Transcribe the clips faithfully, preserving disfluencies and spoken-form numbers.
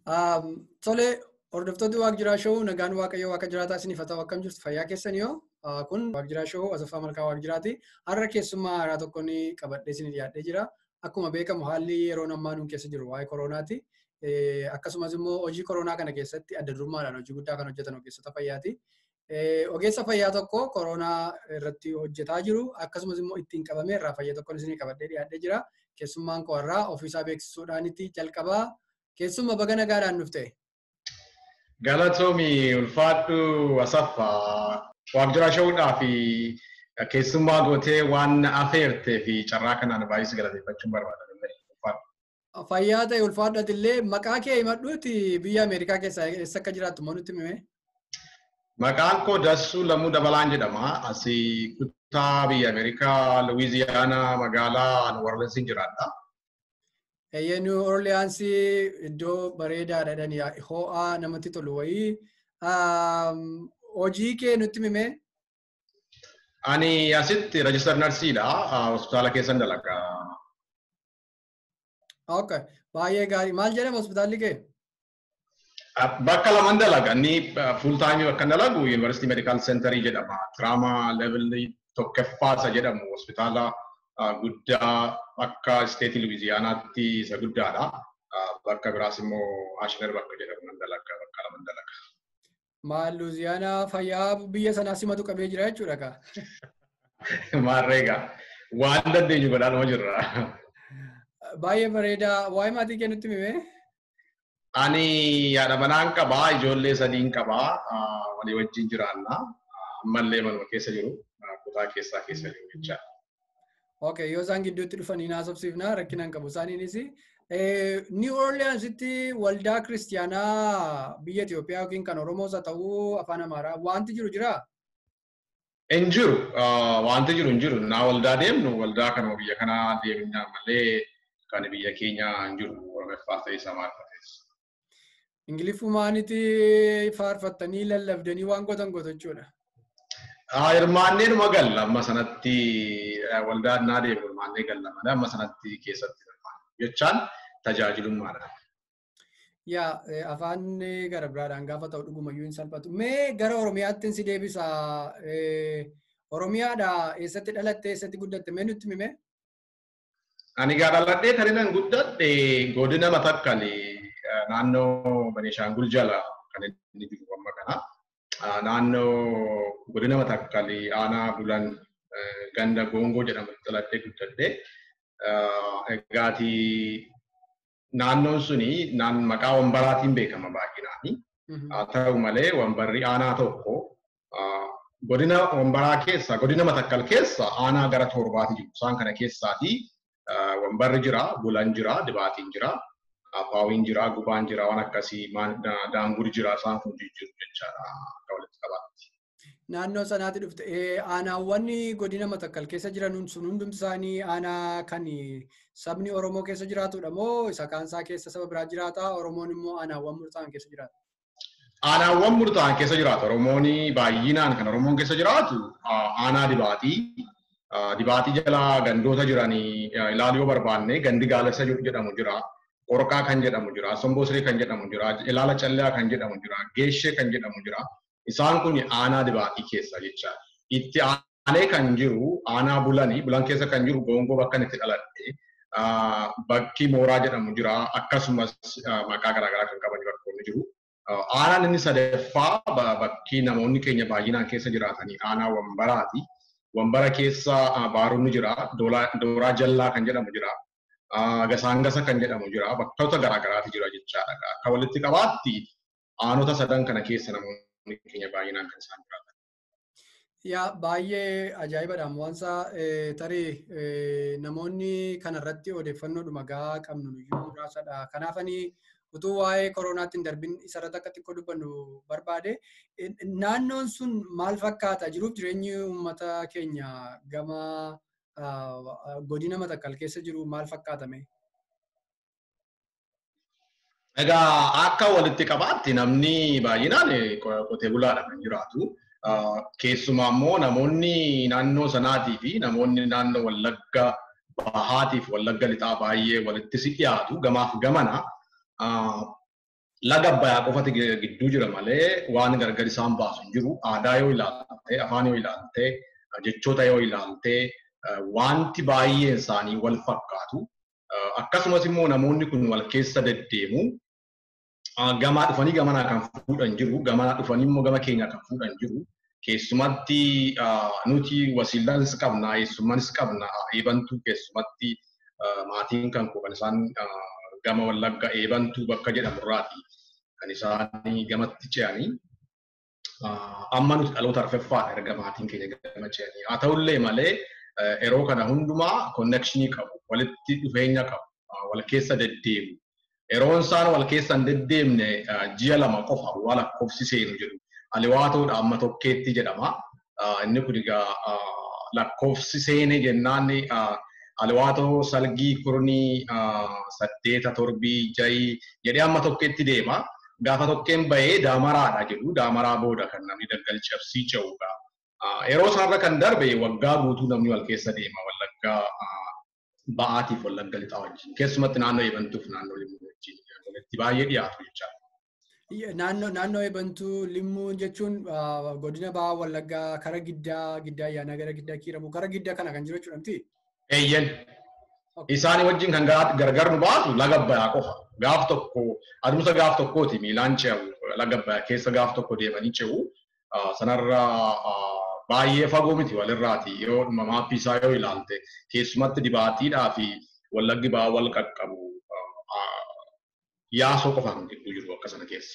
Tole hordoftoonni Waaqjiraa Showuu nagaan Waaqayyoo Waaqa jiraataa isiniif haa ta'u akkam jirtu fayyaa keessanii yoo kun Waaqjiraa Showuu Asaffaa Malkaa Waaqjiraati. Har'a keessummaa haaraa tokko ni qabadhee isinii dhiyaadhee jira. Akkuma beekamu haalli yeroo ammaa nuun keessa jiru waa'ee koronaati. Akkasumas immoo hojii koronaa kana keessatti adda durummaadhaan hojii guddaa kan hojjetan ogeessota fayyaati. Ogeessa fayyaa tokko koronaa irratti hojjetaa jiru. Akkasumas immoo ittiin qabamee irraa fayyaa tokko isinii qabadhee dhiyaadhee jira. Keessummaan koo har'aa ofiisaa beeksisuudhaanitti jalqabaa. Keessummaa baga nagaadhaan dhufte. Galatoomii ulfaadhu Asaffaa Waaqjiraa Showuudhaa fi keessummaa gootee waan afeertee fi carraa kanaan baay'ee galateeffachuun barbaada. Fayyaa ta'e ulfaadhati illee maqaa kee himadhuuti biyya Ameerikaa keessaa eessa akka jiraattu moo nutti himee? Maqaan koo Dassuu Lamuu Dabalaan jedhama. Asii kutaa biyya Ameerikaa Luwiziyaanaa magaalaa New Orleans jiraadha. New Orleans iddoo bareedaadha dhani ho'aa namatti tolu wayii. Hojii kee nutti himee? Ani asitti register narsiidha. Hospitaala keessan dalagaa. Okay. Baay'ee gaarii. Maal jedhama hospitaalli kee? Bakka lamaan dalaga. Inni full time bakka dalagu University Medical Center jedhama. Trauma level tokkoffaasa jedhamu hospitaala guddaa akka state Louisianaatti isa guddaadha. Bakka biraas immoo Ashner bakka jedhamu dalaga bakka lamaan dalaga. Maal Louisianaa fayyaa biyya sanaa simatu qabee jira jechuudha kaa? Maarreega. Waan dandeenyu godhaan jirra. Baay'ee bareeda. Waa'ee maatii kee nutti himee? Ani yaada manaan qabaa, ijoollee sadiin qabaa, walii wajjin jiraanna. Ammallee manuma keessa jiru, kutaa keessaa keessa jiru jechaadha. Okay, yoo isaan gidduutti dhufanii naasofsiifnaa rakkinaan qabu isaaniinis. New Orleansitti waldaa kiristiyaanaa biyya Itoophiyaa yookiin kan Oromoos haa ta'uu afaan Amaaraa wanti jiru jiraa? Hin jiru. Wanti jiru hin jiru. Naa waldaa deemnu waldaa kanuma biyya kanaa deemnaa malee kan biyya keenya hin jiru. Oromeffaa ta'ee isaa maal ta'es. Ingiliffumaanitti faarfattanii lallabdanii waan gotan gotu jechuudha. Hirmaannee dhuma galla amma sanatti waldaa naa deemu hirmaannee galla malee amma sanatti keessatti hirmaanne jechaan tajaajilummaadha. Yaa afaan gara biraadhaan gaafa ta'u dhugumayyuu hin salphatu. Mee gara Oromiyaatti si deebisa. Oromiyaadha eessatti dhalatte eessatti guddatte mee nutti himee? Ani gaa dhaladhee kan inni guddadhe godina Matakkali naannoo Benishaangul jala kan inni jiru amma kana. Naannoo godina Matakkali aanaa bulan ganda Goongoo jedhamu dhaladhee guddadhe. Egaati naannoon suni naan maqaa wambaraatiin beekama baay'inaani. Haa ta'u malee wambarri aanaa tokko godina wambaraa keessa godina Matakkal keessa aanaa gara torbaati jiru. Isaan kana keessaati wambarri jira, bulan jira, dibaatiin jira, Paawiin jira, gubaan jira, waan akkasii daanguri jira isaan kun jiru jechaadha akka walitti qabaatti. Naannoo sanaatti dhufte aanaawwan godina Matakkal keessa jiran sun hundumti isaanii aanaa kan sabni Oromoo keessa jiraatudha moo isa kaansaa keessa saba biraa jiraata? Oromoon immoo aanaawwan murtaa'an keessa jiraata? Aanaawwan murtaa'an keessa jiraatu. Oromoon baay'inaan kan Oromoon keessa jiraatu aanaa dibaatii. Dibaatii jala gandoota jiranii ilaaluu yoo barbaanne gandi Gaalessa jedhamu jira. Qorqaa kan jedhamu jira. Sombosree kan jedhamu jira. Ilaala Callaa kan jedhamu jira. Geeshee kan jedhamu jira. Isaan kun aanaa dibaatii keessa jecha. Itti aanee kan jiru aanaa bulanii. Bulan keessa kan jiru Goongoo bakka itti dhaladhe. Bakki Mooraa jedhamu jira. Akkasumas maqaa garaagaraa kan qaban bakkoonni jiru. Aanaan inni sadaffaa bakki namoonni keenya baay'inaan keessa jiraatanii aanaa Wambaraati. Wambara keessa Baaronni jira. Dooraa Jallaa kan jedhamu jira. Gasaangasa kan jedhamu jira. Bakkoota garaagaraati jira jechaadha. Akka walitti qabaatti aanota sadan kana keessa namoonni keenya baay'inaan kan isaan jiraatan. Yaa baay'ee ajaa'ibadha. Waansa tarii namoonni kanarratti odeeffannoodhuma gahaa qabnu iyyuu muraasadha. Kanaafanii utuu waa'ee koronaatti hin darbin isarratti akka xiqqoo dubbannu barbaade. Naannoon sun maal fakkaata? Jiruuf jireenyi uummata keenya gama godina Matakkal keessa jiru maal fakkaatame? Egaa akka walitti qabaatti namni baay'inaan qotee bulaadha kan jiraatu. Keessumaa immoo namoonni naannoo sanaatii fi namoonni naannoo Wallagga Bahaatii fi Wallagga Lixaa baay'ee walitti si dhiyaatu gamaaf gamana. laga Abbayyaa qofati gidduu jira malee waan gargar isaan baasu hin jiru. Aadaa yoo ilaalte, afaan yoo ilaalte, jechoota yoo ilaalte wanti baay'een isaanii wal fakkaatu. Akkasumas immoo namoonni kun wal keessa deddeemu. Gamaa dhufanii gamanaa kan fuudhan jiru. Gamanaa dhufanii immoo gama keenya kan fuudhan jiru. Keessumatti nuti wasiilanis qabna, eessummanis qabna. Eebantuu keessumatti maatiin kan koo kan isaan gama Wallagga eebantuu bakka jedhamurraati kan isaan gamatti ce'anii. Amma nuti dhaloota arfeffaadha erga maatiin keenya gama ce'anii. Haa ta'ullee malee yeroo kana hundumaa konnekshinii qabu, walitti dhufeenya qabu, wal keessa deddeemu. Yeroon isaan wal keessa hin deddeemne ji'a lama qofa wal lakkoofsi seenu jedhu. Aliwaatoodha amma tokkeetti jedhama. Inni kun egaa lakkoofsi seene jennaan aliwaatoo salgii kurnii saddeeta torbii ja'i jedhee amma tokkeetti deema. Gaafa tokkeen bahee daamaraadha jedhu. Daamaraa booda kan namni daggal cabsii ce'uudha. Yeroo isaarra kan darbe waggaa guutuu namni wal keessa deema. Wallaggaa ba'aatiif Wallagga lixaa wajjin. Keessumatti naannoo eebantuuf naannoo limmuu wajjin walitti baay'ee dhiyaatu jechaadha. Naannoo naannoo eebantuu limmuu jechuun godina ba'aa Wallaggaa kara giddaa giddaa ayyaanaa gara giddaa kiiramu kara giddaa kana kan jiru jechuudha miti? Eeyyan. Isaanii wajjin kan gargar nu baasu laga Abbayyaa qofa. Gaaf tokko adeemsa gaaf tokkooti miilaan ce'u laga Abbayyaa keessa gaaf tokko deemanii ce'u. Sanarra baay'ee fagoo miti walirraati yoo maappii isaa yoo ilaalte keessumatti dibaatiidhaa fi Wallaggi ba'aa wal qaqqabu yaasoo qofaan gidduu jiru akkasana keessa.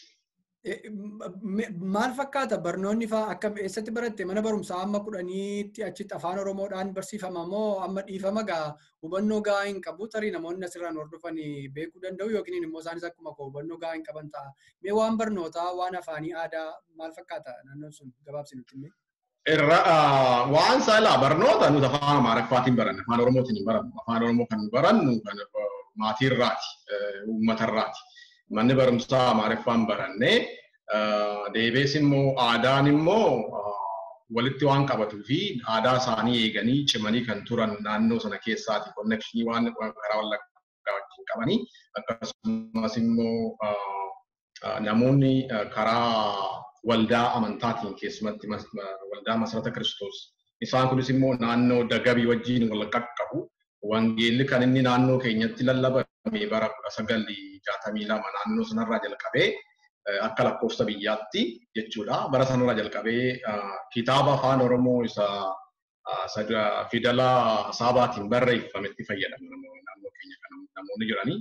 Maal fakkaata barnoonni fa'aa akkam eessatti baratte mana barumsaa amma kudhaniitti achitti afaan Oromoodhaan barsiifama moo amma dhiifama gaa hubannoo gahaa hin qabu tarii namoonni asirraan hordofan beekuu danda'u yookiin immoo isaanis akkuma koo hubannoo gahaa hin qaban ta'a. Mee waan barnootaa waan afaanii aadaa maal fakkaata naannoon sun gabaabsi nutti himee? Irra waan saalaa barnoota nuti afaan Amaariffaatiin baranne afaan Oromootiin hin barannu. Afaan Oromoo kan barannu kan maatii irraati, uummata irraati. Manni barumsaa Amaariffaan barannee deebiis immoo aadaan immoo walitti waan qabatuu fi aadaa isaanii eeganii cimanii kan turan naannoo sana keessaati konnekshinii waan karaa Wallaggaa wajjin qabanii akkasumas immoo namoonni karaa waldaa amantaatiin keessumatti waldaa Masarata Kiristoos isaan kunis immoo naannoo Dagabii wajjin wal qaqqabu. Wangeelli kan inni naannoo keenyatti lallabame bara kudha sagalii jaatamii lama naannoo sanarraa jalqabee akka lakkoofsa biyyaatti jechuudha. Bara sanarraa jalqabee kitaaba afaan Oromoo isa fidala saabaatiin barreeffametti fayyadamu naannoo keenya kan namoonni jiranii.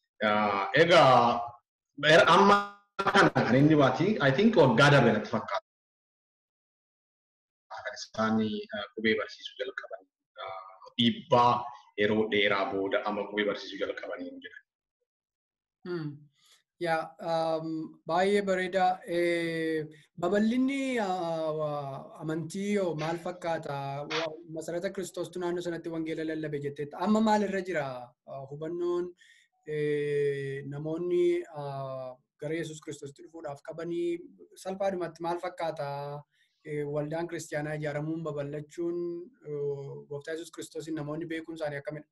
Egaa amma kana kan inni baati I think waggaa darbe natti fakkaata. Kan isaan qubee barsiisuu jalqaban dhiibbaa yeroo dheeraa booda amma qubee barsiisuu jalqabanii jira. Yaa baay'ee bareeda. Babal'inni amantii yoo maal fakkaata? Masarata Kiristoostu naannoo sanatti wangeela lallabe jetteetta. Amma maalirra jira hubannoon namoonni gara Yesuus Kiristoosti dhufuudhaaf qabanii salphaadhumatti maal fakkaata? Waldaan kiristaanaa ijaaramuun babal'achuun gooftaa Yesuus Kiristoosiin namoonni beekuun isaanii akkamidha?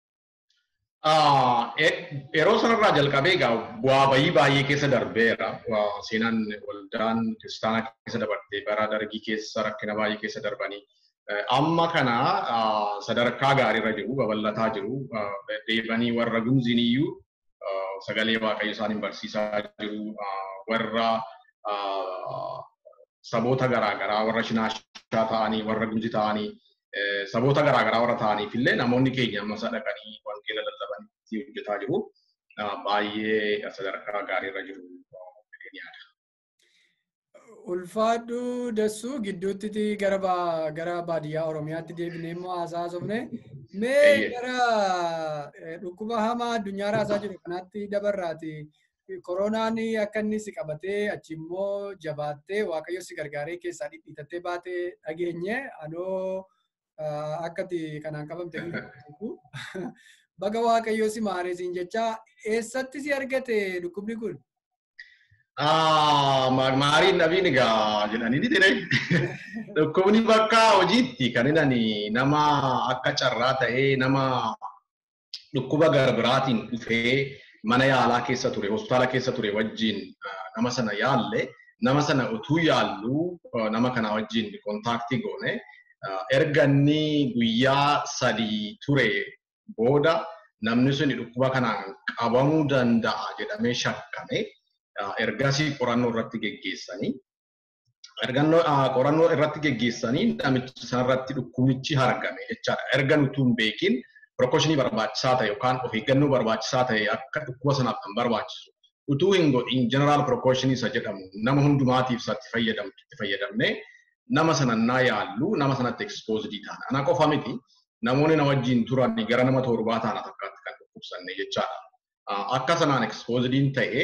Yeroo sanarraa jalqabee egaa bu'aa bayii baay'ee keessa darbeera. Seenaan waldaan kiristaanaa keessa dabarte bara dargii keessa rakkina baay'ee keessa darbanii amma kana sadarkaa gaariirra jiru babal'ataa jiru. Deebanii warra gumziniyyuu sagalee waaqayyo isaaniin barsiisaa jiru. Warra saboota garaagaraa warra shinaashaa ta'anii warra gumzi ta'anii saboota garaagaraa warra ta'aniif illee namoonni keenya amma sadaqanii wangeela lallabanii hojjetaa jiru. Baay'ee sadarkaa gaariirra jiru jedheen yaada. Ulfaadhu Dassuu gidduutti gara gara baadiyyaa Oromiyaatti deebinee immoo haasaa haasofne. Mee gara dhukkuba hamaa addunyaa raasaa jiru kanaatti dabarraati. Koronaan akka inni si qabatee achi immoo jabaattee waaqayyo si gargaaree keessaa dhidhiitattee baatee dhageenye anoo akkati kanaan qabamte baga waaqayyo si maareesiin jecha eessatti si argate dhukkubni kun? Maariin dhabiin egaa jedhanii ni dire. Dhukkubni bakka hojiitti kan inni nama akka carraa ta'ee nama dhukkuba gara biraatiin dhufee mana yaalaa keessa ture, hospitaala keessa ture wajjin nama sana yaalle, nama sana utuu yaallu nama kana wajjin kontaaktii goone erga inni guyyaa sadii ture booda namni sun dhukkuba kanaan qabamuu danda'a jedhamee shakkame ergasii qorannoo irratti geggeessanii ergannoo qorannoo irratti geggeessanii namicha sanarratti dhukkubichi argame jechaadha. Erga nuti hin beekin precautionii barbaachisaa ta'e yookaan of eeggannoo barbaachisaa ta'e akka dhukkuba sanaaf kan barbaachisu utuu hin godhin general precautionii isa jedhamu nama hundumaatiif isatti fayyadamtu itti fayyadamne nama sanannaa yaallu nama sanatti exposed ta'an. Ana qofa miti namoonni na wajjin turan gara nama torbaa ta'an takkaatti kan dhukkubsanne jechaadha. Akka sanaan exposed ta'e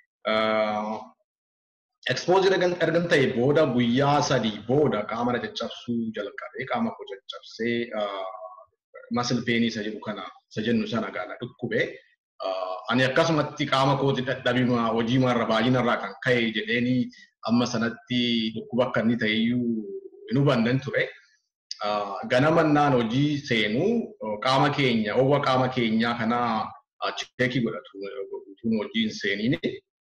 exposure ergan ta'e booda guyyaa sadii booda qaama na caccabsuu jalqabe qaama koo caccabsee muscle pain isa jedhu kana isa jennu sana gaala dhukkube ani akkasumatti qaama koo dadhabima hojii marra baay'ina irraa kan ka'e jedheeni amma sanatti dhukkuba akka inni ta'eyyuu hin hubannan ture ganamannaan hojii seenu qaama keenya owwa qaama keenyaa kana cheekii godhatu utuun hojiin seeniini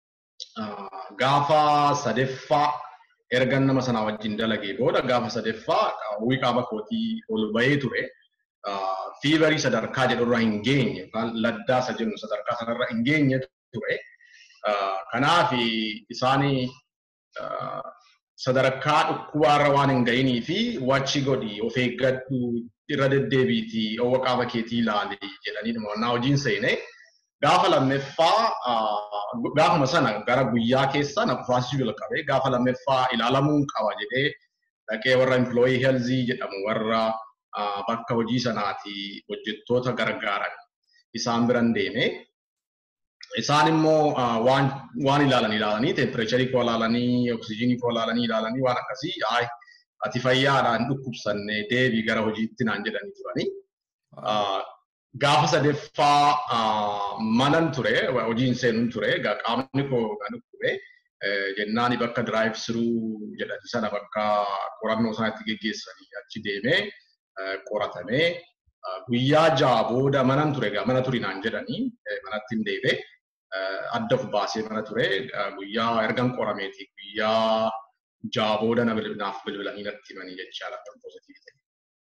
gaafa sadeeffaa ergan nama sana wajjin dalagee booda gaafa sadeeffaa hawwii qaama kootii ol bahee ture fiivarii sadarkaa jedhurra hin geenye yookaan laddaa isa jennu sadarkaa sanarra hin geenye ture. Kanaaf isaanii sadarkaa dhukkubaarra waan hin ga'inii fi wachi godhi of eeggadhu irra deddeebiitii owwa qaama keetii ilaali jedhanii dhumannaa hojiin seene. Gaafa lammeeffaa gaafuma sana gara guyyaa keessa na kufaasisuu jalqabe gaafa lammeeffaa ilaalamuu qaba jedhee dhaqee warra employee health jedhamu warra bakka hojii sanaati hojjettoota gargaaran isaan biran deeme. Isaan immoo waan waan ilaalan ilaalanii tempereecharii koo ilaalanii oksijiinii koo ilaalanii ilaalanii waan akkasii ay ati fayyaadhaan dhukkubsanne deebii gara hojiitti naan jedhanii turanii. Gaafa sadeeffaa manan ture hojiin seenuun ture qaamni koo kan dhukkube jennaani bakka drive through jedhani sana bakka qorannoo sanatti geggeessanii achi deemee qoratamee guyyaa ja'a booda manan ture mana turinaan jedhanii manatti hin deebi'e adda of baasee mana ture guyyaa ergan qorameeti guyyaa ja'a booda naaf bilbilanii natti himanii jechaadha positive ta'e.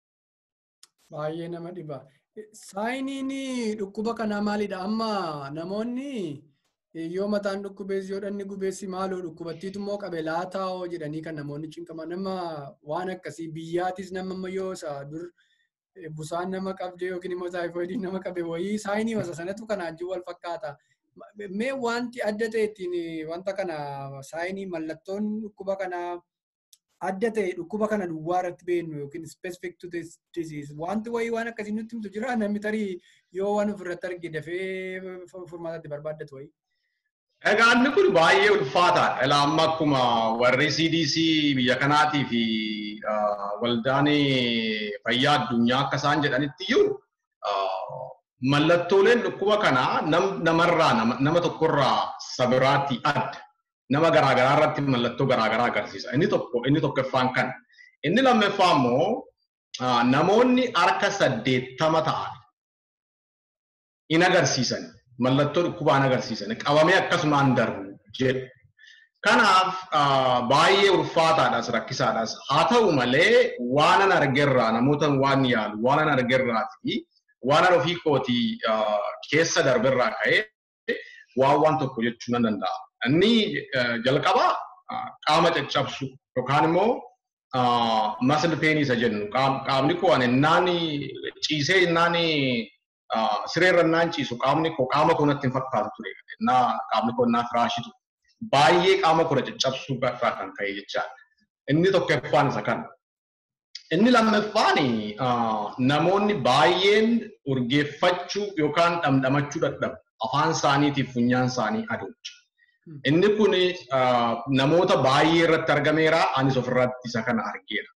Baay'ee nama dhiba. Saayiniin dhukkuba kanaa maalidha? Amma namoonni yoo mataan dhukkubees yoo dhanni gubeessi maaloo dhukkubattiitu immoo qabe laataa'oo jedhanii kan namoonni cinqaman nama waan akkasii biyyaatis nama amma yoo isa dur busaan nama qabde yookiin immoo taayifoidiin nama qabe wayii saayinii wasa sanatu kana ajjii wal fakkaata. Mee wanti adda ta'e ittiin wanta kana saayinii mallattoon dhukkuba kanaa adda ta'e dhukkuba kana duwwaa irratti beeknu yookiin specific to this disease wanti wayii waan akkasii nutti himtu jira namni tarii yoo waan ofirratti arge dafee furmaatatti barbaaddatu wayii. Egaa inni kun baay'ee ulfaataadha. Ilaa amma akkuma warri C D C biyya kanaatii fi waldaan fayyaa addunyaa akka isaan jedhanitti iyyuu mallattooleen dhukkuba kanaa namarraa nama tokkorraa sabiraatti adda. Nama garaagaraa irratti mallattoo garaagaraa agarsiisa. Inni tokko inni tokkoffaan kan. Inni lammaffaa immoo namoonni harka saddeettama ta'an in agarsiisan mallattoo dhukkubaa in agarsiisan qabamee akkasumaan darbu jedhu. Kanaaf baay'ee ulfaataadhas rakkisaadhas haa ta'u malee waan an argerraa namoota waan yaalu waan an argerraati waan an ofii kootii keessa darberraa ka'ee waan waan tokko jechuu nan danda'a. Inni jalqabaa qaama caccabsu yookaan immoo muscle pain isa jennu qaamni koo innaan ciisee innaan sireerra innaan ciisu qaamni koo qaama koo natti hin fakkaatu ture. Innaa qaamni koo innaa firaashitu baay'ee qaama koo caccabsuu irraa kan ka'e jechaadha. Inni tokkoffaan isa kana. Inni lammaffaan namoonni baay'een urgeeffachuu yookaan dhamdhamachuu dadhabu afaan isaaniitiif funyaan isaanii aduucha. Inni kun namoota baay'ee irratti argameera anis ofirratti isa kana argeera.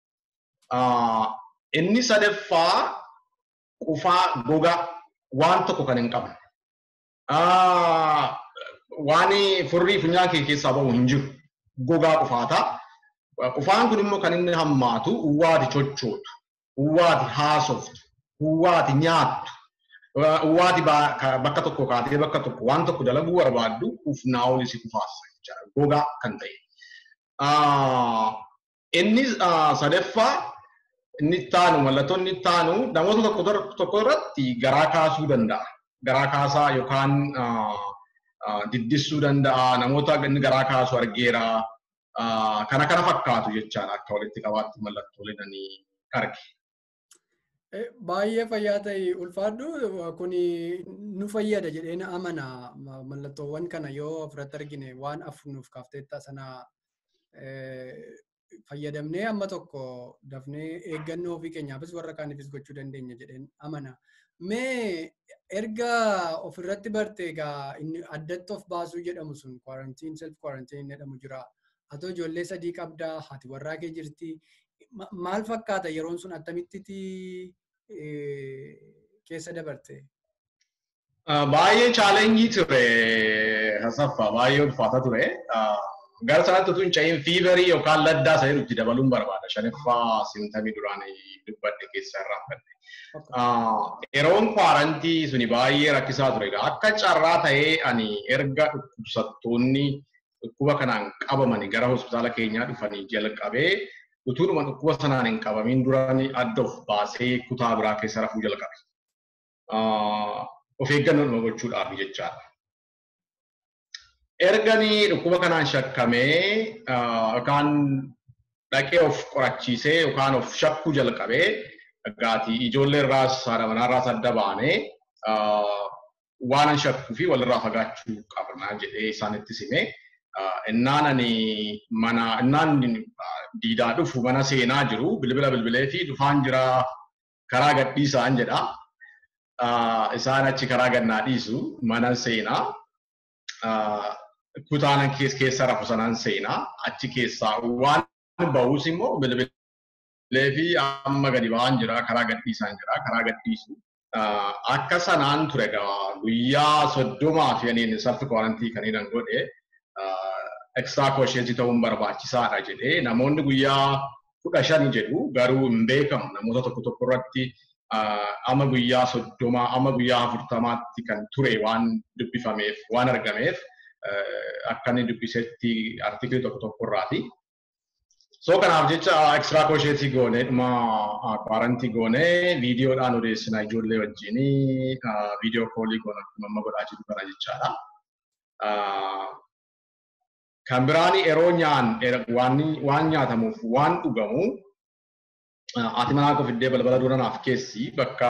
Inni sadaffaa qufaa gogaa waan tokko kan hin qabne. Waan furrii funyaan kee keessaa bahu hin jiru gogaa qufaata. Qufaan kun immoo kan inni hammaatu uwwaati chochootu, uwwaati haasoftu, uwwaati nyaattu. Waati bakka tokko kaatee bakka tokko waan tokko dalaguu barbaaddu ufnaa ol si kufaassa jechaadha. Gogaa kan ta'e. Inni sadaffaa inni taanu mallattoo inni taanu namoota tokko tokko irratti garaa kaasuu danda'a. Garaa kaasaa yookaan diddissuu danda'a. Namoota inni garaa kaasu argeera. Kana kana fakkaatu jechaadha akka walitti qabaatti mallattoolee ani arge. Baay'ee fayyaa ta'e ulfaadhu kun nu fayyada jedheen amana mallattoowwan kana yoo ofirratti argine waan afnuuf kaafteetta sana fayyadamnee amma tokko dafnee eeggannoo ofii keenyaafis warra kaaniifis gochuu dandeenya jedheen amana. Mee erga ofirratti barte egaa inni addatti of baasuu jedhamu sun quarantine self quarantine jedhamu jira. Atoo ijoollee sadii qabdaa haati warraa kee jirti. Maal fakkaata yeroon sun attamitti keessa dabarte? Baay'ee chaalenjii ture Asaffaa, baay'ee ulfaata ture. Gara sanatti utuu hin cehin fiiverii yookaan laddaa isa jedhutti dabaluun barbaada. Shanaffaa simtamii duraan dubbadde keessaa irraa fudhadhe. Yeroon kwaarantii suni baay'ee rakkisaa ture. Akka carraa ta'ee ani erga dhukkubsattoonni dhukkuba kanaan qabamanii gara hospitaala keenyaa dhufanii jalqabee utuudhuma dhukkuba sanaan hin qabamin duraan adda of baasee kutaa biraa keessa rafuu jalqabe. Of eeggannoo gochuudhaaf jechaadha. Erganii dhukkuba kanaan shakkamee yookaan dhaqee of qorachiisee yookaan of shakkuu jalqabee dhagaatii ijoollee irraas haadha manaarraas adda baanee waan shakkuu fi walirraa fagaachuu qabnaa jedhee isaanitti simee innaan ani mana innaan diidaa dhufu mana seenaa jiru bilbila bilbilee fi dhufaan jira karaa gadhiisaan jedha. Isaan achi karaa gannaa dhiisu mana seenaa. Kutaan keessa rafu sanaan seenaa achi keessaa waan bahus immoo bilbilee fi amma gadi ba'aan jira karaa gadhiisaan jira karaa gadhiisu. Akka sanaan ture guyyaa soddomaa fi aniin self quarantine kan hin godhe extra cautious ta'uun barbaachisaadha jedhee namoonni guyyaa kudha shanii jedhu garuu hin beekamu namoota tokko tokko irratti amma guyyaa soddomaa amma guyyaa afurtamaatti kan ture waan dubbifameef waan argameef akka inni dubbisetti artikilii tokko tokko irraati. So kanaaf jecha extra cautious goonee dhuma quarantine goonee viidiyoodhaan odeessina ijoollee wajjinii viidiyoo koolii goona amma godhaa jiru kana jechaadha. Kan biraan yeroo nyaan waan nyaatamuuf waan dhugamu ati manaa koo fiddee balbala dura naaf keessi bakka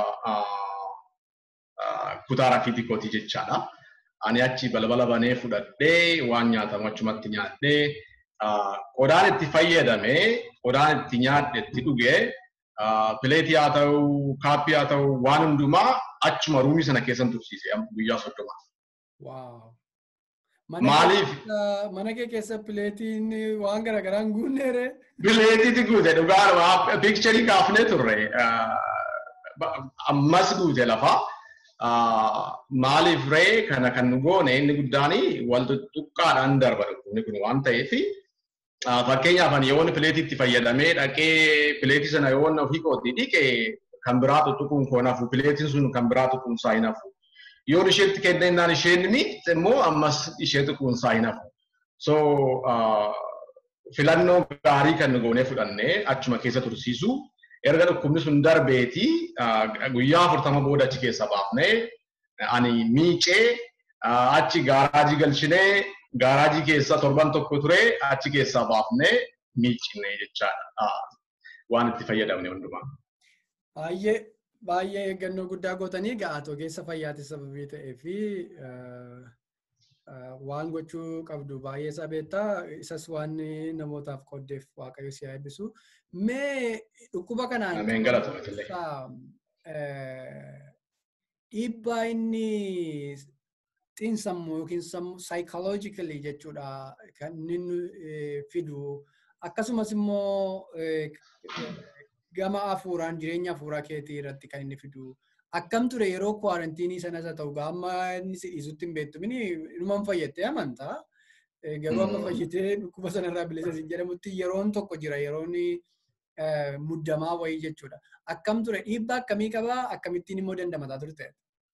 kutaa rafiitii kooti jechaadha. Ani achi balbala banee fudhadhee waan nyaatamu achumatti nyaadhee qodaan itti fayyadamee qodaan itti nyaadhe itti dhugee pileetii haa ta'u kaappii haa ta'u waan hundumaa achuma ruumii sana keessan tursiise guyyaa soddoma. Maaliif? Mana kee keessa pileetiin waan garaagaraan guunneere? Pileetiiti guute dhugaadhuma piikcharii kaafnee turre ammas guute lafa. Maaliif ree kana kan goone inni guddaan wal tuttuqqaadhaan darba dhukkubni kun waan ta'eef fakkeenyaaf ani yoon pileetiitti fayyadamee dhaqee pileetii sana yoon ofii kootii dhiqee kan biraa tuttuquun koo nafu pileetiin sun kan biraa tuquun isaa hin hafu. Yoon isheetti kennennaan isheen miidhe immoo ammas ishee tuquun isaa hin hafu. So filannoo gaarii kan goonee fudhannee achuma keessa tursiisu. Erga dhukkubni sun darbeeti guyyaa afurtama booda achi keessa baafnee ani miicee achi gaaraajii galchinee gaaraajii keessa torban tokko ture achi keessaa baafnee miicine jechaadha waan itti fayyadamne hundumaa. Baay'ee baay'ee eeggannoo guddaa gootanii ga'aatoo keessa fayyaati sababii ta'ee fi waan gochuu qabdu baay'ee isaa beektaa isas waan namootaaf qoddeef waaqayyo si eebbisu. Mee dhukkuba kanaan dhiibbaa inni xiinsammuu yookiin sammuu psychologically jechuudha kan inni fidu akkasumas immoo gama hafuuraan jireenya hafuuraa keetii irratti kan inni fidu. Akkam ture yeroo kwaarantiinii sanas haa ta'u gaamma inni si dhiisutti hin beektu mini inumaan fayyattee amantaa. Garuu amma fayyitee dhukkuba sanarraa bilisa sin jedhamutti yeroon tokko jira yeroon muddamaa wayii jechuudha. Akkam ture dhiibbaa akkamii qabaa akkamittiin immoo dandamataa turte?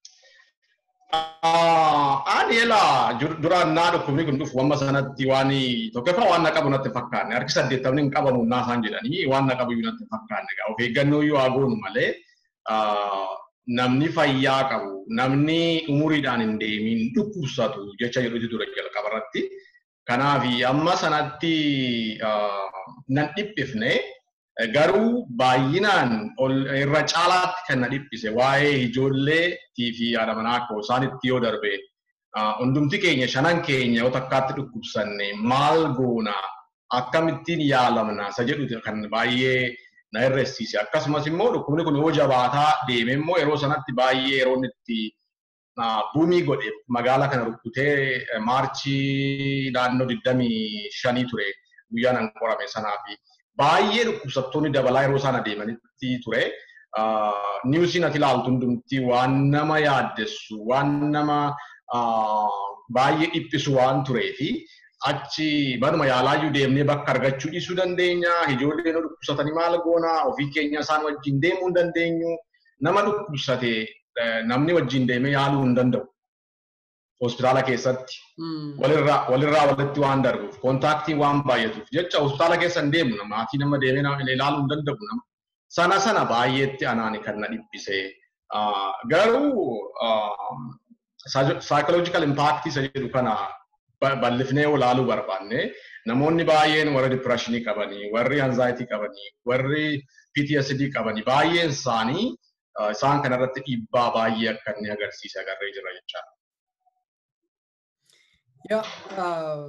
Ani elaa duraan naa dhukkubni kun dhufu amma sanatti waan tokkoffaa waan na qabu natti fakkaanne harki saddeettamni hin qabamu naasaan jedhanii waan na qabu iyyuu natti fakkaanne egaa of eeggannoo iyyuu haa goonu malee namni fayyaa qabu namni umuriidhaan hin deemin dhukkubsatu jecha jedhuti ture jalqaba irratti. Kanaaf amma sanatti nan dhiphifne garuu baay'inaan irra caalaatti kan na dhiphise waa'ee ijoolleetii fi haadha manaa akkoo isaanitti yoo darbe hundumti keenya shanan keenya yoo takkaatti dhukkubsanne maal goona akkamittiin yaalamna isa jedhu kan baay'ee na irreessiise. Akkasumas immoo dhukkubni kun yoo jabaataa deeme immoo yeroo sanatti baay'ee yeroo itti buumii godhe magaalaa kana rukkutee maarchii naannoo digdamii shanii ture guyyaan an qorame sanaa fi baay'ee dhukkubsattoonni dabalaa yeroo isaan adeemanitti ture. Niwusiin ati ilaaltu hundumti waan nama yaaddessu waan nama baay'ee dhiphisu waan turee fi achi baduma yaalaayyuu deemnee bakka argachuu dhiisuu dandeenya. Ijoolleen dhukkubsatanii maal goona ofii keenya isaan wajjin deemuu hin dandeenyu. Nama dhukkubsate namni wajjin deemee yaaluu hin danda'u. Hospitaala keessatti walirraa walirraa walitti waan darbuuf kontaaktiin waan baay'atuuf jecha hospitaala keessa hin deemu maatii nama deemee ilaaluu hin danda'u nama. Sana sana baay'eetti anaani kan na dhiphise. Garuu psychological impact isa jedhu kana bal'ifnee ilaaluu barbaanne namoonni baay'een warri depressionii qabanii, warri anxiety qabanii, warri P T S D qabanii baay'een isaanii isaan kanarratti dhiibbaa baay'ee akka inni agarsiise agarree jira jechaadha. Yaa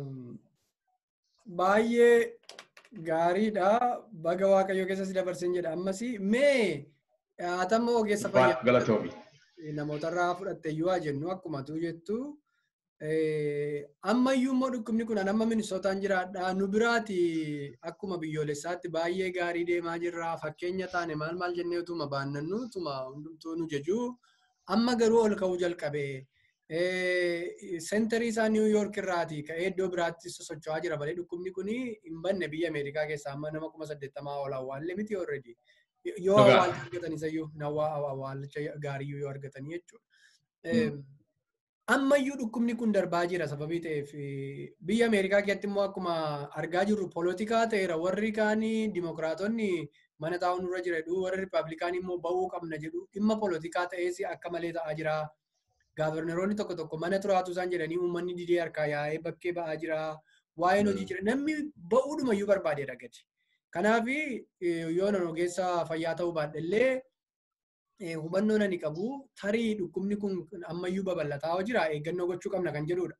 baay'ee gaariidha. Baga Waaqayyoo keessa si dabarsin jedha. Ammas mee atamma ogeessa fayyaa galatoomi. Namootarraa fudhatte iyyuu haa jennu akkuma tuu jettu ammayyuu immoo dhukkubni kun amma Minisootaan jiraadha. Nu biraati akkuma biyyoolessaatti baay'ee gaarii deemaa jirra. Fakkeenya taane maal maal jennee utuma baannannu utuma hundumtuu nu jejuu amma garuu ol ka'uu jalqabe. Seenterii isaa Niw Yoork irraati ka'ee iddoo biraatti sosocho'aa jira malee dhukkubni kun hin banne biyya Ameerikaa keessaa amma nama kuma saddeettamaa ol awwaalle miti already. Yoo awwaalcha argatanis iyyuu nawaa awwaalcha gaarii yoo argatanii jechuudha. Ammayyuu dhukkubni kun darbaa jira sababii ta'eef biyya Ameerikaa keessatti immoo akkuma argaa jirru poolitikaa ta'eera warri kaanii dimokiraatonni mana taa'uun irra jira jedhu warri riippaabilikaanii immoo ba'uu qabna jedhu dhimma poolitikaa ta'ees akka malee ta'aa jira. Gaaverneroonni tokko tokko mana turaatu isaan jedhanii uummanni didee harkaa yaa'ee bakkee ba'aa jira. Waa'een hojii jira. Namni ba'uudhuma iyyuu barbaadeedha gadi. Kanaaf yoo nan ogeessa fayyaa ta'uu baadhellee hubannoo ani qabu tarii dhukkubni kun ammayyuu babal'ataa jira eeggannoo gochuu qabna kan jedhudha.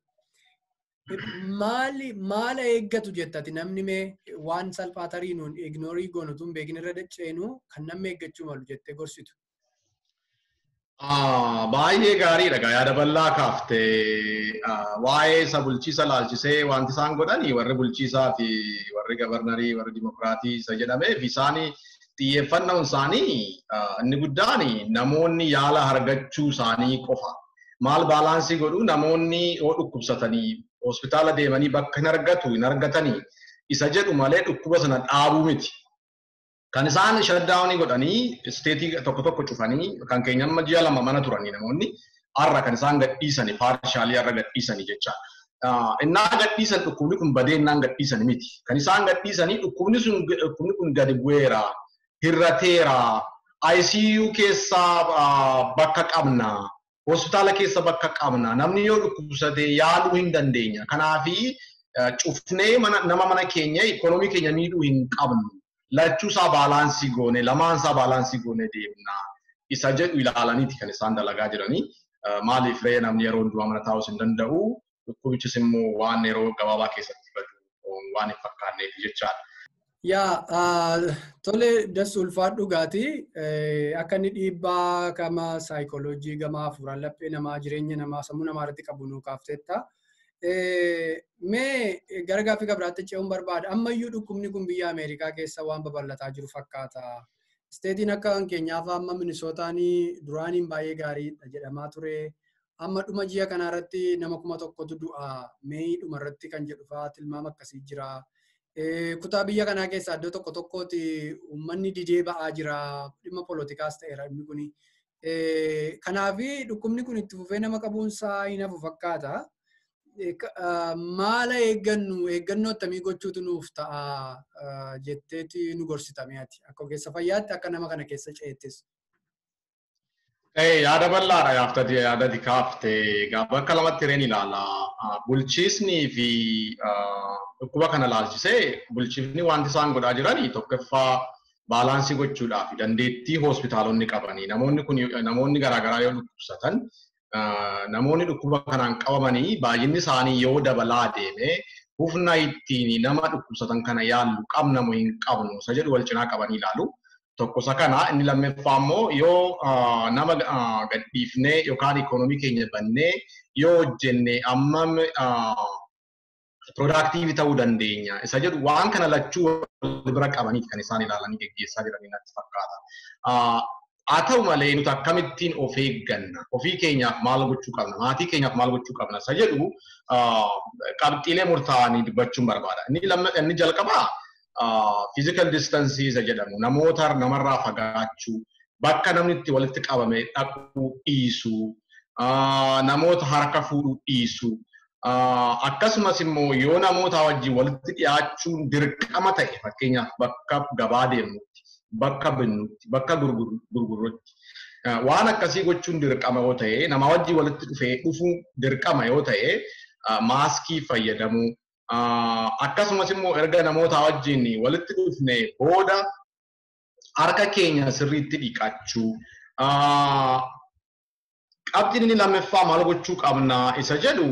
Maali maala eeggatu jettati namni mee waan salphaa tarii nuun ignoorii goonu tun beekni irra dacceenu kan namni eeggachuu malu jettee gorsitu. Baay'ee gaariidha gaa yaada bal'aa kaaftee waa'ee isa bulchiisa laalchisee wanti isaan godhanii warri bulchiisaa fi warri gabarnarii warri dimokiraatii isa jedhameef isaanii xiyyeeffannoon isaanii inni guddaan namoonni yaala argachuu isaanii qofa. Maal baalaansii godhu namoonni yoo dhukkubsatanii hospitaala deemanii bakka hin argatu hin argatanii isa jedhu malee dhukkuba sana dhaabuu miti. Kan isaan shutdownii godhanii isteetii tokko tokko cufanii kan keenya amma ji'a lama mana turanii namoonni har'a kan isaan gadhiisanii paarshaalii har'a gadhiisanii jecha. Innaa gadhiisan dhukkubni kun badee innaan gadhiisan miti. Kan isaan gadhiisanii dhukkubni sun dhukkubni kun gadi bu'eera, hirrateera, I C U keessa bakka qabna, hospitaala keessa bakka qabna, namni yoo dhukkubsate yaaluu hin dandeenya. Kanaafi cufnee nama mana keenya ikoonoomii keenya miidhuu hin qabnu. Lachuu isaa baalaansii goone, lamaan isaa baalaansii goone deemna. Isa jedhu ilaalaniiti kan isaan dalagaa jiranii. Maaliif ree namni yeroo hundumaa mana taa'us hin danda'u. Dhukkubichis immoo waan yeroo gabaabaa keessatti badu waan hin fakkaanneef jechaadha. Yaa tole dassu ulfaadhu dhugaati. Akka inni dhiibbaa gama saayikooloojii gama hafuuraan laphee namaa jireenya namaa sammuu namaa irratti qabu nuu kaafteetta. Mee gara gaaffii biraatti ce'uun barbaada. Ammayyuu dhukkubni kun biyya Ameerikaa keessa waan babal'ataa jiru fakkaata. Isteetiin akka keenyaaf amma Minisootaan duraaniin baay'ee gaariidha jedhamaa ture. Amma dhuma ji'a kanarratti nama kuma tokkotu du'a. Mee dhuma irratti kan jedhu fa'aa tilmaama akkasii jira. kutaa biyya kanaa keessaa iddoo tokko tokkooti uummanni didee ba'aa jira dhimma poolotikaas ta'eera dhimmi kuni. Kanaaf dhukkubni kun itti fufee nama qabuunsaa hin hafu fakkaata. Maala eeggannu eeggannoo akkamii gochuutu nuuf ta'a jetteeti nu gorsitame ati akka ogeessa fayyaatti akka nama kana keessa ce'ettis. Yaada bal'aadha yaaftati yaadati kaafte bakka lamatti hireen ilaala. Bulchiisnii fi dhukkuba kana laalchisee bulchiifni wanti isaan godhaa jiranii tokkoffaa baalaansii gochuudhaaf dandeettii hospitaalonni qabanii namoonni kun namoonni garaagaraa yoo dhukkubsatan namoonni dhukkuba kanaan qabamanii baay'inni isaanii yoo dabalaa deeme humna ittiin nama dhukkubsatan kana yaallu qabna moo hin qabnu isa jedhu wal cinaa qabanii ilaalu. Tokko isa kana inni lammaffaa immoo yoo nama gadhiifnee yookaan ikoonoomii keenya bannee yoo hojjenne ammam productive ta'uu dandeenya. Isa jedhu waan kana lachuu wal bira qabanii kan isaan ilaalanii geggeessaa jiranii natti fakkaata. Haa ta'u malee nuti akkamittiin of eegganna? Ofii keenyaaf maal gochuu qabna? Maatii keenyaaf maal gochuu qabna? Isa jedhu qabxiilee murtaa'anii dubbachuun barbaada. Inni jalqabaa physical distancing isa jedhamu namoota namarraa fagaachuu bakka namni itti walitti qabame dhaquu dhiisu namoota harka fuudhuu dhiisu akkasumas immoo yoo namoota wajjin walitti dhiyaachuun dirqama ta'e fakkeenyaaf bakka gabaa deemnutti bakka binnutti bakka gurgurrutti waan akkasii gochuun dirqama yoo ta'e nama wajjin walitti dhufee dhufuun dirqama yoo ta'e maaskii fayyadamuu akkasumas immoo erga namoota wajjin walitti dhufne booda harka keenya sirriitti dhiqachuu qabxiin inni lammaffaa maal gochuu qabna isa jedhu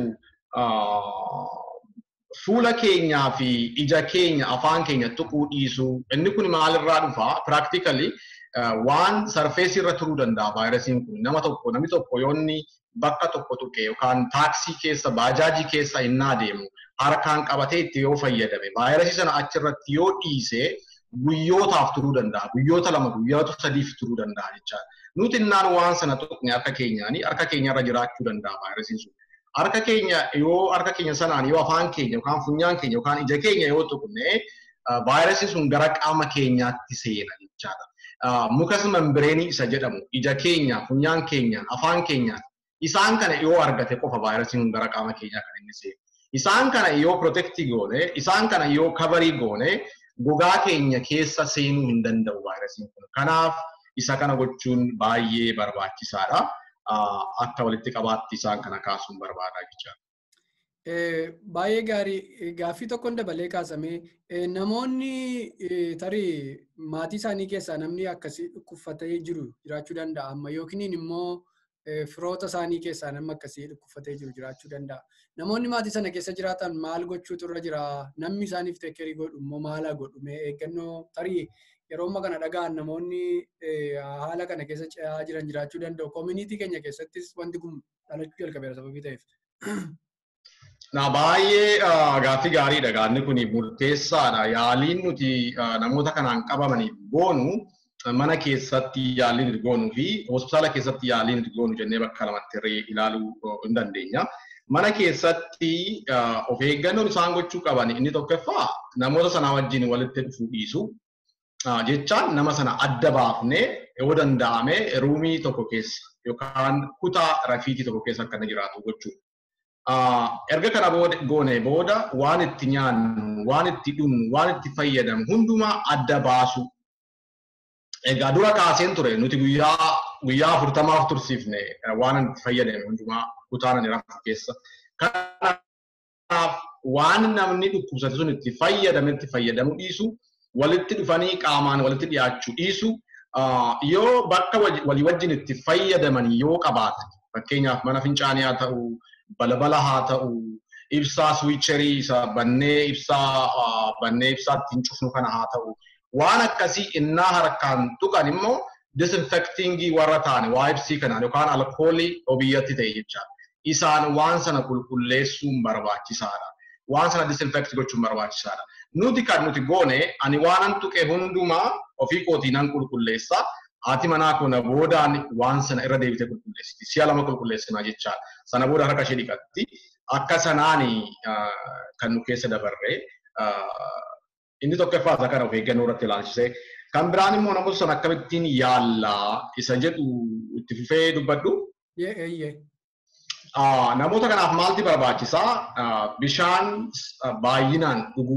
fuula keenyaa fi ija keenya afaan keenya tuquu dhiisuu inni kun maalirraa dhufa practically waan sarfeesii irra turuu danda'a vaayirasiin kun nama tokko namni tokko yoonni bakka tokko tuqe yookaan taaksii keessa baajaajii keessa innaa deemu harkaan qabatee itti yoo fayyadame vaayirasii sana achirratti yoo dhiise guyyootaaf turuu danda'a guyyoota lama guyyoota sadiif turuu danda'a jechaadha. Nuti innaan waan sana tuqne harka keenyaanii harka keenyarra jiraachuu danda'a vaayirasiin sun. Harka keenya yoo harka keenya sanaan yoo afaan keenya yookaan funyaan keenya yookaan ija keenya yoo tuqne vaayirasiin sun gara qaama keenyaatti seena jechaadha. Mukas membireenii isa jedhamu ija keenya funyaan keenya afaan keenya isaan kana yoo argate qofa vaayirasiin kun gara qaama keenyaa kan inni seenu. Isaan kana yoo protectii goone isaan kana yoo kabarii goone gogaa keenya keessa seenuu hin danda'u vaayirasiin kun. Kanaaf isa kana gochuun baay'ee barbaachisaadha. Akka walitti qabaatti isaan kana kaasuun barbaadaa jechaadha. Baay'ee gaarii gaaffii tokkoon dabalee kaasamee namoonni tarii maatii isaanii keessaa namni akkasii dhukkubfatee jiru jiraachuu danda'a amma yookiin immoo firoota isaanii keessaa namni akkasii dhukkubfatee jiru jiraachuu danda'a. Namoonni maatii sana keessa jiraatan maal gochuutu irra jira? Namni isaaniif teekkerii godhu immoo maal godhu? Eeggannoo tarii yeroo amma kana dhaga'an namoonni haala kana keessa ce'aa jiran jiraachuu danda'u. Koominiitii keenya keessattis wanti kun dhalachuu jalqabeera sababii ta'eef. Na baay'ee gaaffii gaariidha. Gaanni kun murteessaadha. Yaaliin nuti namoota kanaan qabamaniif goonu mana keessatti yaaliin nuti goonuu fi hospitaala keessatti yaaliin nuti goonu jennee bakka lamatti ilaaluu hin dandeenya. Mana keessatti of eeggannoon isaan gochuu qaban inni tokkoffaa namoota sanaa wajjin walitti dhufuu dhiisu. Jechaan nama sana adda baafnee yoo danda'ame ruumii tokko keessa yookaan kutaa rafiitii tokko keessa akka inni jiraatu gochuudha. Erga kana goone booda waan itti nyaannu, waan itti dhugnu, waan itti fayyadamnu hundumaa adda baasu. Egaa dura kaaseen ture nuti guyyaa guyyaa afurtamaaf tursiifne waan itti fayyadamne hundumaa kutaa nani rafu keessa. Kanaaf waan namni dhukkubsate sun itti fayyadame itti fayyadamu dhiisu, walitti dhufanii qaamaan walitti dhiyaachuu dhiisu, yoo bakka walii wajjin itti fayyadaman yoo qabaatan fakkeenyaaf mana fincaanii haa ta'u, balbala haa ta'u, ibsaa swiicherii isa bannee ibsaa bannee ibsaa ittiin cufnu kana haa ta'u, waan akkasii innaa harkaan tuqan immoo disinfectingii warra taane waa ibsii kanaan yookaan alkoolii obiyyatti ta'e jechaadha. Isaan waan sana qulqulleessuun barbaachisaadha. Waan sana disinfect gochuun barbaachisaadha. Nuti kan nuti goone ani waanan tuqe hundumaa ofii kootii nan qulqulleessa. Haati manaa kun boodaan waan sana irra deebitee qulqulleessiti. Si'a lama qulqulleessinaa jechaadha. Sana booda harka ishee dhiqatti. Akka sanaani kan nu keessa dabarree Inni tokkoffaa isa kana of eeggannoo irratti ilaalchisee. Kan biraan immoo namoota sana akkamittiin yaallaa isa jedhu itti fufee dubbadhu. Namoota kanaaf maalti barbaachisaa? Bishaan baay'inaan dhuguu.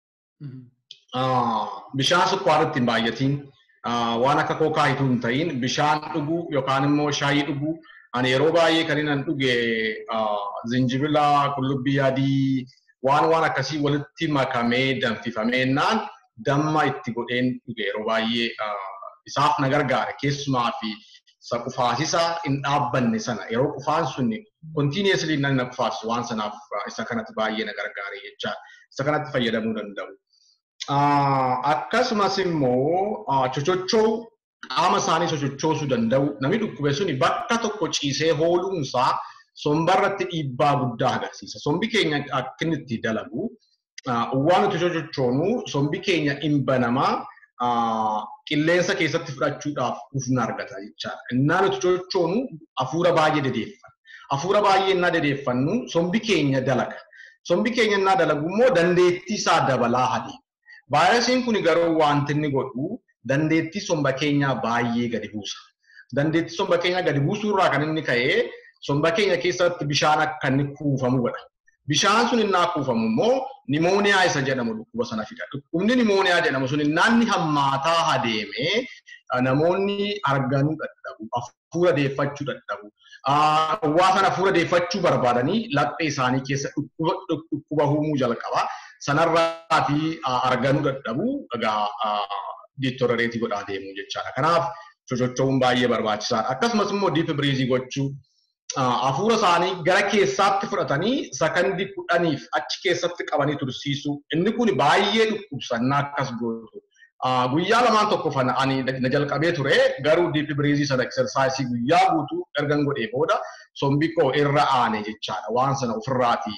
Bishaan sukkaarratti hin baay'atiin. Waan akka kookaa hituu hin ta'in bishaan dhuguu yookaan immoo shaayii dhuguu. Ani yeroo baay'ee kan inni dhuge zinjibila, qullubbii adii waan waan akkasii walitti makamee danfifamee naan damma itti godheen dhuge yeroo baay'ee isaaf na gargaara. Keessumaa fi isa qufaasisaa hin dhaabbanne sana yeroo qufaan sunni continuously nan na qufaasu waan sanaaf isa kanatti baay'ee na gargaara jechaadha. Isa kanatti fayyadamuu danda'u. Akkasumas immoo chochochoo qaama isaanii sochochoosuu danda'u. Namni dhukkube suni bakka tokko ciisee hooluunsaa sombarratti dhiibbaa guddaa agarsiisa. Sombi keenya akka inni itti dalagu waan nuti sochochoonu sombi keenya hin banamaa qilleensa keessatti fudhachuudhaaf ufna argata jechaadha. Innaa nuti sochochoonu hafuura baay'ee dedeeffanna. Hafuura baay'ee innaa dedeeffannu sombi keenya dalaga. Sombi keenya innaa dalagu immoo dandeettii isaa dabalaa adeema. Vaayirasiin kun garuu wanti inni godhu dandeettii somba keenyaa baay'ee gadi buusa. Dandeettii somba keenyaa gadi buusuu irraa kan inni ka'ee somba keenya keessatti bishaan akka inni kuufamu godha. Bishaan sun innaa kuufamu immoo nimooniyaa isa jedhamu dhukkuba sana fida. Dhukkubni nimooniyaa jedhamu sun naanni hammaataa adeemee namoonni arganuu dadhabu, hafuura deeffachuu dadhabu. Waa sana hafuura deeffachuu barbaadanii laphee isaanii keessa dhukkuba uumuu jalqaba. Sanarraatii arganuu dadhabu egaa deterioreetii godhaa deemu jechaadha. Kanaaf sochocho'uun baay'ee barbaachisaadha. Akkasumas immoo deep breathing gochuu hafuura isaanii gara keessaatti fudhatanii sakandii kudhaniif achi keessatti qabanii tursiisuu. Inni kun baay'ee dhukkubsannaa akkas gootu. Guyyaa lamaan tokko fana ani na jalqabee ture garuu deep breathing sana exercise guyyaa guutuu ergan godhee booda sombi koo irra aane jechaadha. Waan sana ofirraatii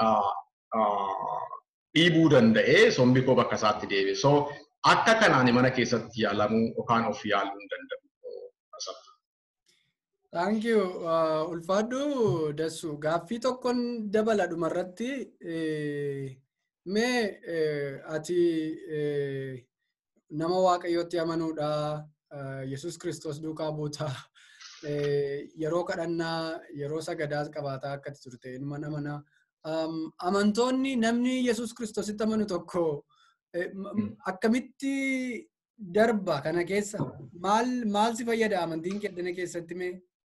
dhiibuu danda'ee sombi koo bakka isaatti deebi'e. So akka kanaan mana keessatti yaalamuu yookaan of yaaluu hin danda'u. Thank you. Ulfaadhu Dassu. Gaaffii tokkoon dabala dhumarratti mee ati nama Waaqayyootti amanuudha, Yesuus Kiristoos duukaa buutaa, yeroo kadhannaa, yeroo sagadaas qabaataa akkatti turte inuma namana. Amantoonni namni Yesuus Kiristoositti amanu tokko akkamitti darba kana keessa? Maal maal si fayyada amantiin keddana keessatti mee?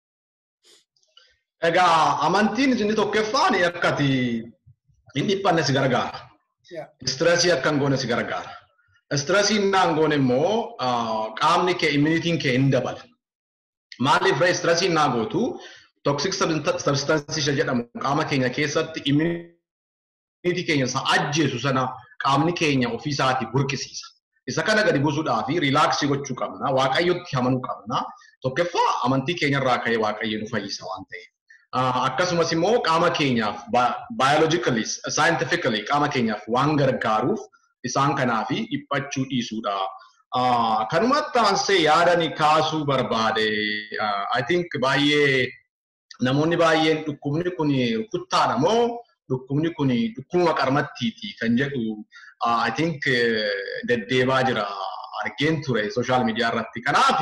Egaa amantiin inni tokkoffaan akkati hin dhiphanne si gargaara. Stressii akka hin goone si gargaara. Stressii hin goone immoo qaamni kee immunitiin kee hin dabala. Maaliif ree stressii hin gootu toxic substances jedhamu qaama keenya keessatti immunity keenya isa ajjeesu sana qaamni keenya ofii isaatii burqisiisa. Isa kana gadi buusuudhaaf riilaaksii gochuu qabna. Waaqayyotti amanuu qabna. Tokkoffaa amantii keenya irraa ka'ee Waaqayyo nu fayyisa waan ta'eef. Akkasumas immoo qaama keenyaaf biologically, scientifically qaama keenyaaf waan gargaaruuf isaan kanaaf dhiphachuu dhiisuudha. Kanumatti aansee yaadani kaasuu barbaade. I think baay'ee namoonni baay'een dhukkubni kun rukuttaadha moo dhukkubni kun dhukkuma qarmattiiti kan jedhu I think deddeebaa jira argeen ture social media irratti. Kanaaf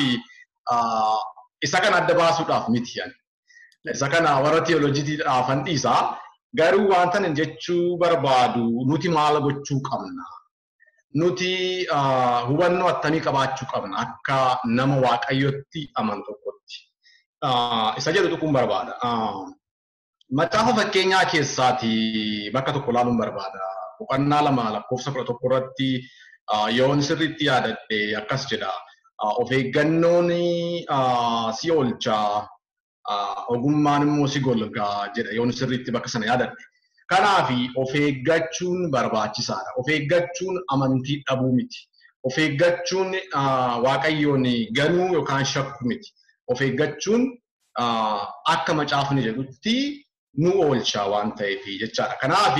isa kana adda baasuudhaaf miti yani. Isa kana warra teolojiitiidhaaf han dhiisaa garuu wanta nan jechuu barbaadu nuti maal gochuu qabna. Nuti hubannoo attamii qabaachuu qabna akka nama Waaqayyotti amanu tokkotti. Isa jedhu tuquun barbaada. Macaafa fakkeenyaa keessaati bakka tokko ilaaluun barbaada. Boqonnaa lama lakkoofsa kudha tokko irratti yoon sirriitti yaadadhe akkas jedha. Of eeggannoon si oolchaa ogummaan immoo si golgaa jedha yoon sirriitti bakka sana yaadadhe. Kanaaf of eeggachuun barbaachisaadha. Of eeggachuun amantii dhabuu miti. Of eeggachuun Waaqayyoon ganuu yookaan shakkuu miti. Of eeggachuun akka macaafni jedhutti nu oolchaa waan ta'eef jechaadha. Kanaaf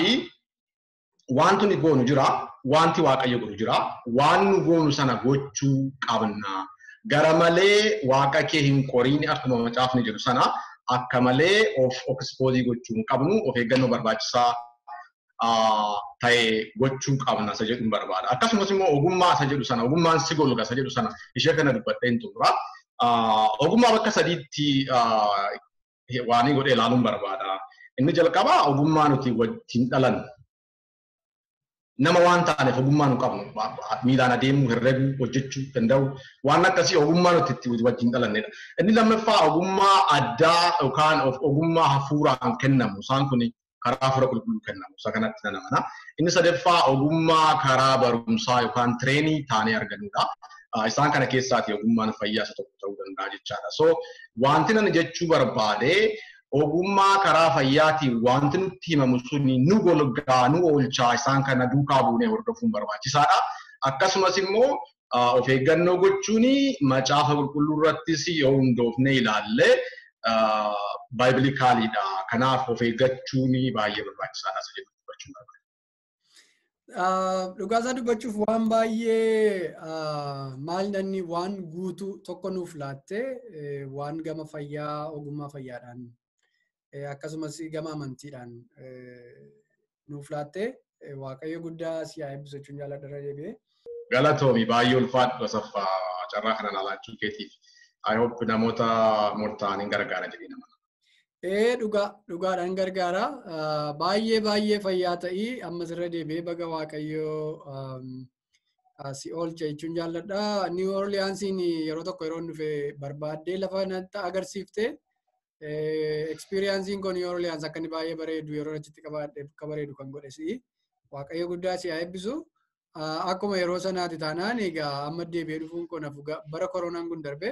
wanti nu goonu jira, wanti Waaqayyo godhu jira, waan nu goonu sana gochuu qabna. Gara malee Waaqa kee hin qoriin akkuma macaafni jedhu sana akka malee of expose gochuu hin qabnu. Of eeggannoo barbaachisaa ta'ee gochuu qabna isa jedhu barbaada. Akkasumas immoo ogummaa isa jedhu sana ogummaan si golga isa jedhu sana ishee kana dubbadheen turra. Ogummaa bakka sadiitti waan godhee ilaaluun barbaada. Inni jalqabaa ogummaa nuti wajjin dhalan. Nama waan taaneef ogummaa nu qabnu miilaan adeemuu herreguu hojjechuu danda'u waan akkasii ogummaa nuti itti wajjin dhalannedha. Inni lammaffaa ogummaa addaa yookaan ogummaa hafuuraan kennamu isaan kun karaa hafuura qulqulluu kennamu isa kanatti nan amana. Inni sadaffaa ogummaa karaa barumsaa yookaan tireenii taanee argannudha. Isaan kana keessaati ogummaan fayyaa isa tokko ta'uu danda'a jechaadha. So wanti nan jechuu barbaade ogummaa karaa fayyaatiin wanti nutti himamu suni nu golgaa nu oolchaa isaan kana duukaa buunee hordofuun barbaachisaadha. Akkasumas immoo of eeggannoo gochuun macaafa qulqulluu irrattis yoo hundoofne ilaalle baayibilikaaliidha. Kanaaf of eeggachuun baay'ee barbaachisaadha isa jedhu dubbachuu barbaada. Dhugaasaa dubbachuuf waan baay'ee maal nanni waan guutuu tokko nuuf laatte waan gama fayyaa ogummaa fayyaadhaan akkasumas gama amantiidhaan nuuf laatte waaqayyo guddaa si haa eebbisu jechuun jaalladha deebi'ee. Galatoomi baay'ee ulfaadhu Asaffaa carraa kana laalaachuu keetiif. I hope namoota murtaa'aniin gargaara jedhee nama. Ee dhugaa dhugaadhaan gargaara baay'ee baay'ee fayyaa ta'ii ammas irra deebi'ee baga waaqayyo si oolcha jechuun jaalladha. New Orleansiin yeroo tokko yeroo dhufe barbaaddee lafa natti agarsiifte. Experiencein kun New Orleans akka inni baay'ee bareedu yeroo achitti qabaadhe akka bareedu kan godhe si waaqayyo guddaa si haa eebbisu. Akkuma yeroo sanaati taanaan egaa amma deebi'ee dhufuun kun bara koronaan kun darbe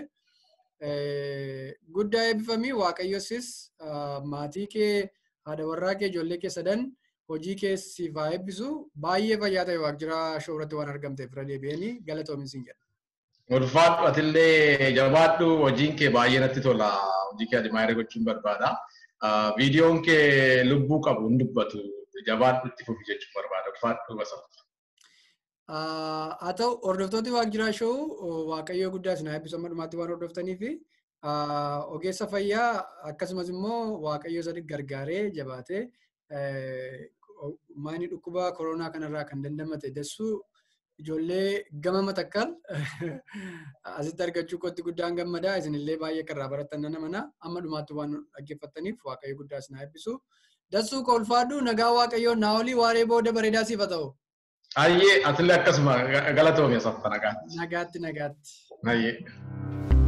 guddaa eebbifamii waaqayyosis maatii kee haadha warraa kee ijoollee kee sadan hojii kee siif haa eebbisu baay'ee fayyaa ta'e waajjira shoo irratti waan argamteef irra deebi'anii galatoomin siin jedha. Ulfaadhu atillee jabaadhu hojiin kee baay'ee natti tola hojii kee adimaayiree gochuun barbaada. Viidiyoon kee lubbuu qabu hin dubbatu jabaadhu itti fufi jechuun barbaada. Ulfaadhu Asaffaa. Haa ta'u hordoftooti waajjiraa shoo waaqayyoo guddaa isin haa eebbisu amma dhumaatti waan hordoftanii fi ogeessa fayyaa akkasumas immoo waaqayyo isa gargaaree jabaatee maayini dhukkuba koronaa kanarraa kan dandamate dassuu ijoollee gama matakkal asitti argachuu kootti guddaan gammadaa isinillee baay'ee karraa barattan nan amana amma dhumaatti waan dhaggeeffattaniif waaqayyo guddaa isin haa eebbisu. Dassuu ka ulfaadhu nagaa waaqayyoo naa olii waaree booda bareedaa siif haa ta'u. Ayyee atillee akkasuma galatoomi Asaffaa nagaatti. Nagaatti nagaatti. Ayyee.